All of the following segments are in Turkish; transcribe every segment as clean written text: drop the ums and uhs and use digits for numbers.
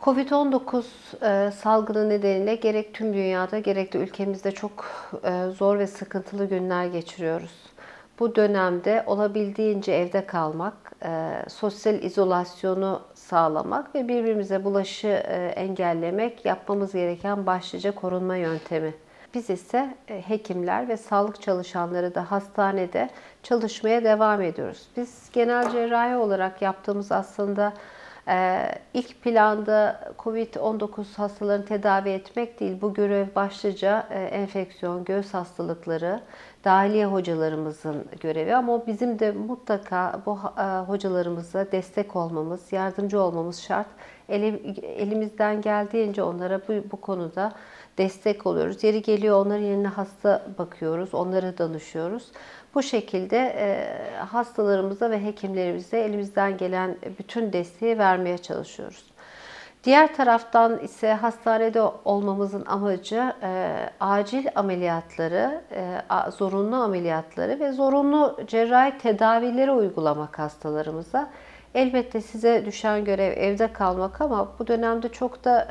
Covid-19 salgını nedeniyle gerek tüm dünyada gerek de ülkemizde çok zor ve sıkıntılı günler geçiriyoruz. Bu dönemde olabildiğince evde kalmak, sosyal izolasyonu sağlamak ve birbirimize bulaşı engellemek yapmamız gereken başlıca korunma yöntemi. Biz ise hekimler ve sağlık çalışanları da hastanede çalışmaya devam ediyoruz. Biz genel cerrahi olarak yaptığımız aslında ilk planda Covid-19 hastalarını tedavi etmek değil, bu görev başlıca enfeksiyon, göğüs hastalıkları, dahiliye hocalarımızın görevi. Ama bizim de mutlaka bu hocalarımıza destek olmamız, yardımcı olmamız şart. Elimizden geldiğince onlara bu konuda destek oluyoruz. Yeri geliyor onların yerine hasta bakıyoruz, onlara danışıyoruz. Bu şekilde hastalarımıza ve hekimlerimize elimizden gelen bütün desteği vermeye çalışıyoruz. Diğer taraftan ise hastanede olmamızın amacı acil ameliyatları, zorunlu ameliyatları ve zorunlu cerrahi tedavileri uygulamak hastalarımıza. Elbette size düşen görev evde kalmak ama bu dönemde çok da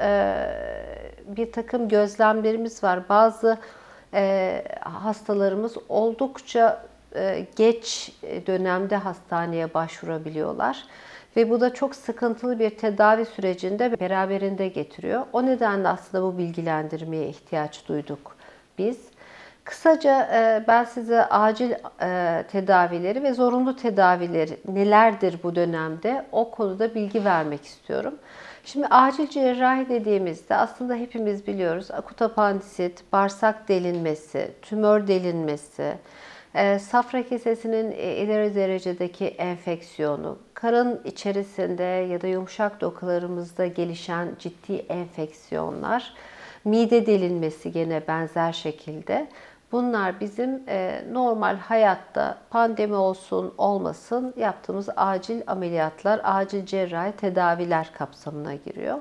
bir takım gözlemlerimiz var. Bazı hastalarımız oldukça geç dönemde hastaneye başvurabiliyorlar. Ve bu da çok sıkıntılı bir tedavi sürecinde beraberinde getiriyor. O nedenle aslında bu bilgilendirmeye ihtiyaç duyduk biz. Kısaca ben size acil tedavileri ve zorunlu tedavileri nelerdir bu dönemde o konuda bilgi vermek istiyorum. Şimdi acil cerrahi dediğimizde aslında hepimiz biliyoruz akut apandisit, bağırsak delinmesi, tümör delinmesi, safra kesesinin ileri derecedeki enfeksiyonu, karın içerisinde ya da yumuşak dokularımızda gelişen ciddi enfeksiyonlar, mide delinmesi gene benzer şekilde. Bunlar bizim normal hayatta pandemi olsun olmasın yaptığımız acil ameliyatlar, acil cerrahi tedaviler kapsamına giriyor.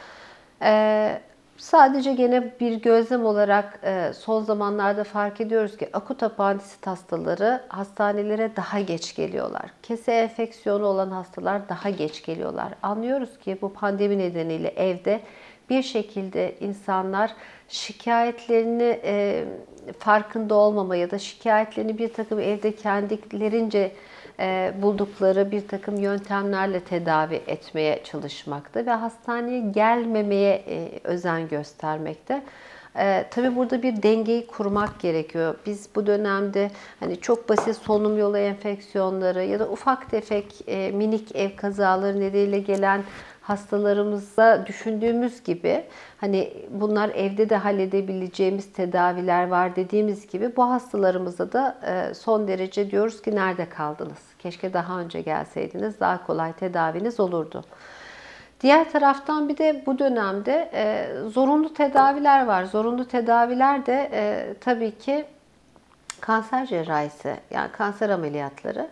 Sadece gene bir gözlem olarak son zamanlarda fark ediyoruz ki akut apandisit hastaları hastanelere daha geç geliyorlar. Kese enfeksiyonu olan hastalar daha geç geliyorlar. Anlıyoruz ki bu pandemi nedeniyle evde bir şekilde insanlar şikayetlerini farkında olmama ya da şikayetlerini bir takım evde kendilerince buldukları bir takım yöntemlerle tedavi etmeye çalışmakta ve hastaneye gelmemeye özen göstermekte. Tabii burada bir dengeyi kurmak gerekiyor. Biz bu dönemde hani çok basit solunum yolu enfeksiyonları ya da ufak tefek minik ev kazaları nedeniyle gelen hastalarımızda düşündüğümüz gibi hani bunlar evde de halledebileceğimiz tedaviler var dediğimiz gibi bu hastalarımızda da son derece diyoruz ki nerede kaldınız? Keşke daha önce gelseydiniz daha kolay tedaviniz olurdu. Diğer taraftan bir de bu dönemde zorunlu tedaviler var. Zorunlu tedaviler de tabii ki kanser cerrahisi yani kanser ameliyatları.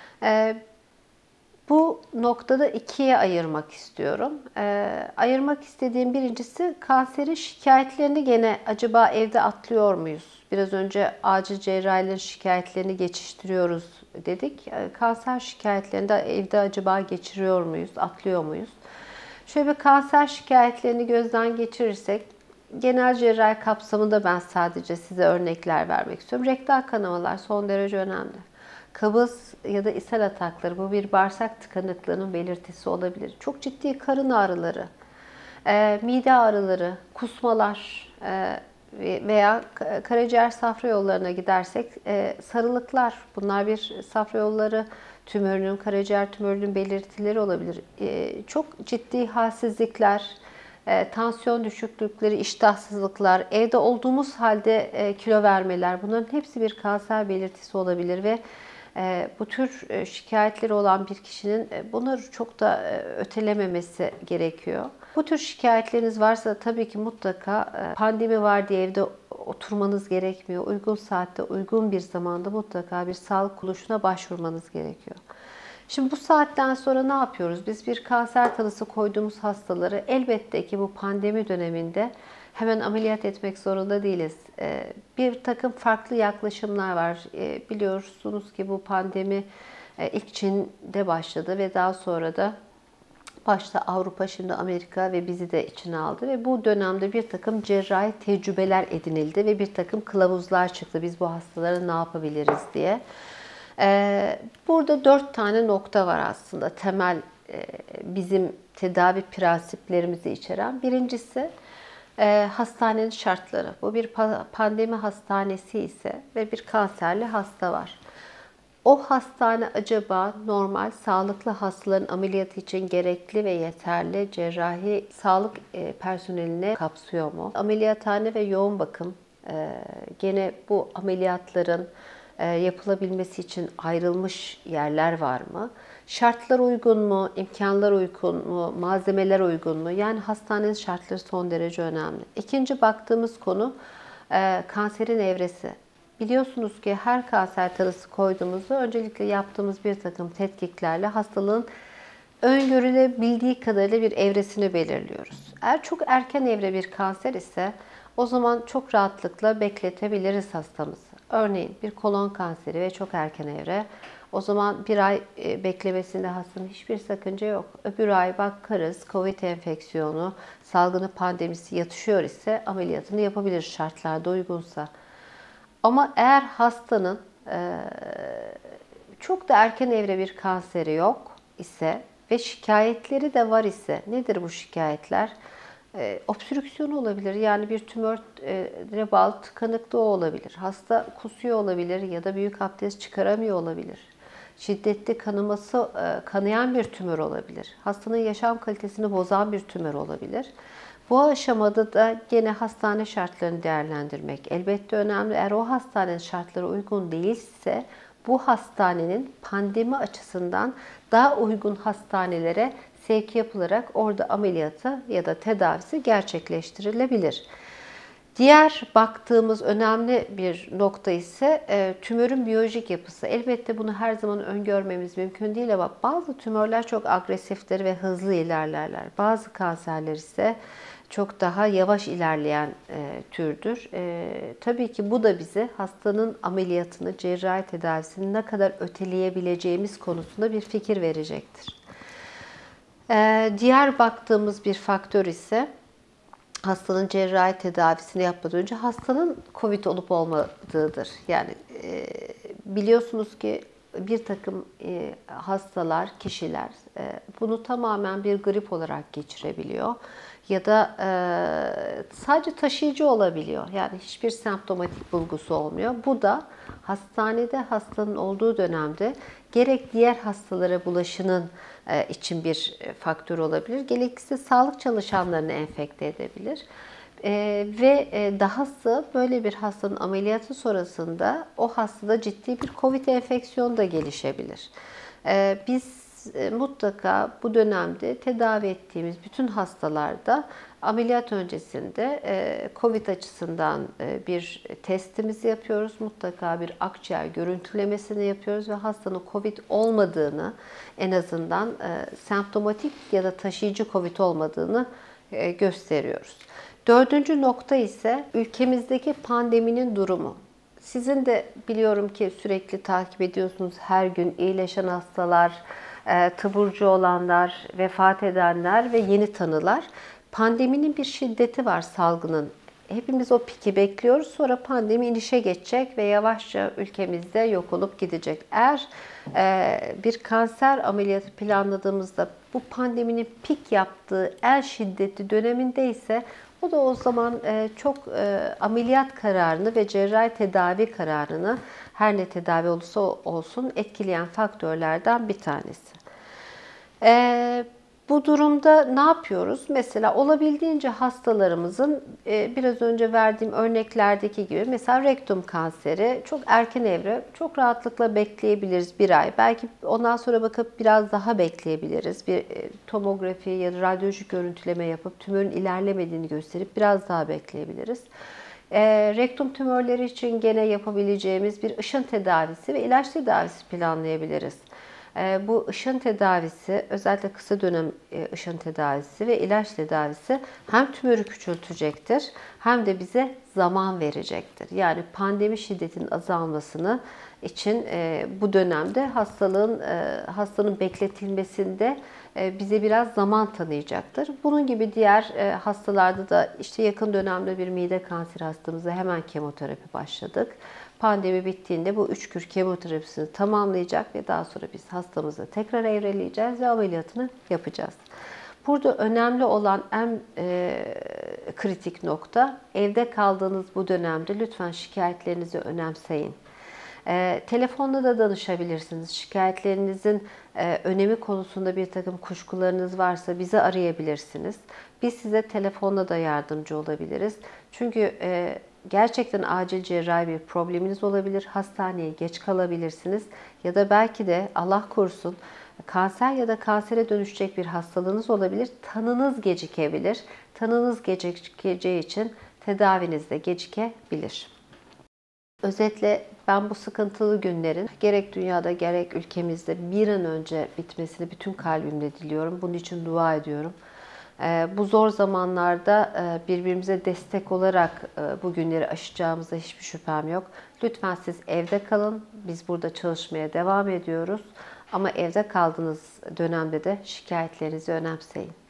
Bu noktada ikiye ayırmak istiyorum. Ayırmak istediğim birincisi kanserin şikayetlerini gene acaba evde atlıyor muyuz? Biraz önce acil cerrahilerin şikayetlerini geçiştiriyoruz dedik. Kanser şikayetlerini de evde acaba geçiriyor muyuz, atlıyor muyuz? Şöyle bir kanser şikayetlerini gözden geçirirsek, genel cerrahi kapsamında ben sadece size örnekler vermek istiyorum. Rektal kanamalar son derece önemli. Kabız ya da ishal atakları, bu bir bağırsak tıkanıklığının belirtisi olabilir. Çok ciddi karın ağrıları, mide ağrıları, kusmalar veya karaciğer safra yollarına gidersek sarılıklar. Bunlar bir safra yolları tümörünün, karaciğer tümörünün belirtileri olabilir. Çok ciddi halsizlikler, tansiyon düşüklükleri, iştahsızlıklar, evde olduğumuz halde kilo vermeler bunların hepsi bir kanser belirtisi olabilir ve bu tür şikayetleri olan bir kişinin bunları çok da ötelememesi gerekiyor. Bu tür şikayetleriniz varsa tabii ki mutlaka pandemi var diye evde oturmanız gerekmiyor. Uygun saatte, uygun bir zamanda mutlaka bir sağlık kuruluşuna başvurmanız gerekiyor. Şimdi bu saatten sonra ne yapıyoruz? Biz bir kanser tanısı koyduğumuz hastaları elbette ki bu pandemi döneminde hemen ameliyat etmek zorunda değiliz. Bir takım farklı yaklaşımlar var. Biliyorsunuz ki bu pandemi ilk Çin'de başladı ve daha sonra da Başta Avrupa, şimdi Amerika ve bizi de içine aldı ve bu dönemde bir takım cerrahi tecrübeler edinildi ve bir takım kılavuzlar çıktı. Biz bu hastalara ne yapabiliriz diye. Burada 4 tane nokta var aslında temel bizim tedavi prensiplerimizi içeren. Birincisi hastanenin şartları. Bu bir pandemi hastanesi ise ve bir kanserli hasta var. O hastane acaba normal sağlıklı hastaların ameliyatı için gerekli ve yeterli cerrahi sağlık personeline kapsıyor mu? Ameliyathane ve yoğun bakım gene bu ameliyatların yapılabilmesi için ayrılmış yerler var mı? Şartlar uygun mu? İmkanlar uygun mu? Malzemeler uygun mu? Yani hastanenin şartları son derece önemli. İkinci baktığımız konu kanserin evresi. Biliyorsunuz ki her kanser tanısı koyduğumuzda öncelikle yaptığımız bir takım tetkiklerle hastalığın öngörülebildiği kadarıyla bir evresini belirliyoruz. Eğer çok erken evre bir kanser ise o zaman çok rahatlıkla bekletebiliriz hastamızı. Örneğin bir kolon kanseri ve çok erken evre. O zaman bir ay beklemesinde hastanın hiçbir sakınca yok. Öbür ay bakarız COVID enfeksiyonu, salgını pandemisi yatışıyor ise ameliyatını yapabiliriz şartlarda uygunsa. Ama eğer hastanın çok da erken evre bir kanseri yok ise ve şikayetleri de var ise, nedir bu şikayetler? Obstrüksiyon olabilir, yani bir tümöre bağlı tıkanıklığı olabilir. Hasta kusuyor olabilir ya da büyük abdest çıkaramıyor olabilir. Şiddetli kanaması, kanayan bir tümör olabilir. Hastanın yaşam kalitesini bozan bir tümör olabilir. Bu aşamada da gene hastane şartlarını değerlendirmek elbette önemli. Eğer o hastanenin şartları uygun değilse bu hastanenin pandemi açısından daha uygun hastanelere sevk yapılarak orada ameliyatı ya da tedavisi gerçekleştirilebilir. Diğer baktığımız önemli bir nokta ise tümörün biyolojik yapısı. Elbette bunu her zaman öngörmemiz mümkün değil ama bazı tümörler çok agresiftir ve hızlı ilerlerler. Bazı kanserler ise çok daha yavaş ilerleyen türdür. Tabii ki bu da bize hastanın ameliyatını, cerrahi tedavisini ne kadar öteleyebileceğimiz konusunda bir fikir verecektir. Diğer baktığımız bir faktör ise hastanın cerrahi tedavisini yapmadan önce hastanın COVID olup olmadığıdır. Yani biliyorsunuz ki bir takım hastalar, kişiler bunu tamamen bir grip olarak geçirebiliyor. Ya da sadece taşıyıcı olabiliyor. Yani hiçbir semptomatik bulgusu olmuyor. Bu da hastanede hastanın olduğu dönemde gerek diğer hastalara bulaşının için bir faktör olabilir. Gerekirse sağlık çalışanlarını enfekte edebilir. Ve dahası böyle bir hastanın ameliyatı sonrasında o hastada ciddi bir COVID enfeksiyonu da gelişebilir. Biz mutlaka bu dönemde tedavi ettiğimiz bütün hastalarda ameliyat öncesinde COVID açısından bir testimizi yapıyoruz. Mutlaka bir akciğer görüntülemesini yapıyoruz ve hastanın COVID olmadığını, en azından semptomatik ya da taşıyıcı COVID olmadığını gösteriyoruz. Dördüncü nokta ise ülkemizdeki pandeminin durumu. Sizin de biliyorum ki sürekli takip ediyorsunuz, her gün iyileşen hastalar, taburcu olanlar, vefat edenler ve yeni tanılar. Pandeminin bir şiddeti var, salgının. Hepimiz o piki bekliyoruz. Sonra pandemi inişe geçecek ve yavaşça ülkemizde yok olup gidecek. Eğer bir kanser ameliyatı planladığımızda bu pandeminin pik yaptığı en şiddetli döneminde ise o da o zaman çok ameliyat kararını ve cerrahi tedavi kararını, her ne tedavi olursa olsun, etkileyen faktörlerden bir tanesi. Bu durumda ne yapıyoruz? Mesela olabildiğince hastalarımızın biraz önce verdiğim örneklerdeki gibi, mesela rektum kanseri çok erken evre, çok rahatlıkla bekleyebiliriz bir ay. Belki ondan sonra bakıp biraz daha bekleyebiliriz. Bir tomografi ya da radyolojik görüntüleme yapıp tümörün ilerlemediğini gösterip biraz daha bekleyebiliriz. Rektum tümörleri için gene yapabileceğimiz bir ışın tedavisi ve ilaç tedavisi planlayabiliriz. Bu ışın tedavisi, özellikle kısa dönem ışın tedavisi ve ilaç tedavisi hem tümörü küçültecektir hem de bize zaman verecektir. Yani pandemi şiddetinin azalmasını için bu dönemde hastanın bekletilmesinde bize biraz zaman tanıyacaktır. Bunun gibi diğer hastalarda da işte yakın dönemde bir mide kanseri hastamıza hemen kemoterapi başladık. Pandemi bittiğinde bu 3 kür kemoterapisini tamamlayacak ve daha sonra biz hastamızı tekrar evreleyeceğiz ve ameliyatını yapacağız. Burada önemli olan en kritik nokta, evde kaldığınız bu dönemde lütfen şikayetlerinizi önemseyin. Telefonla da danışabilirsiniz. Şikayetlerinizin önemi konusunda bir takım kuşkularınız varsa bizi arayabilirsiniz. Biz size telefonla da yardımcı olabiliriz. Çünkü gerçekten acil cerrahi bir probleminiz olabilir. Hastaneye geç kalabilirsiniz. Ya da belki de Allah korusun kanser ya da kansere dönüşecek bir hastalığınız olabilir. Tanınız gecikebilir. Tanınız gecikeceği için tedaviniz de gecikebilir. Özetle ben bu sıkıntılı günlerin gerek dünyada gerek ülkemizde bir an önce bitmesini bütün kalbimle diliyorum. Bunun için dua ediyorum. Bu zor zamanlarda birbirimize destek olarak bu günleri aşacağımıza hiçbir şüphem yok. Lütfen siz evde kalın. Biz burada çalışmaya devam ediyoruz. Ama evde kaldığınız dönemde de şikayetlerinizi önemseyin.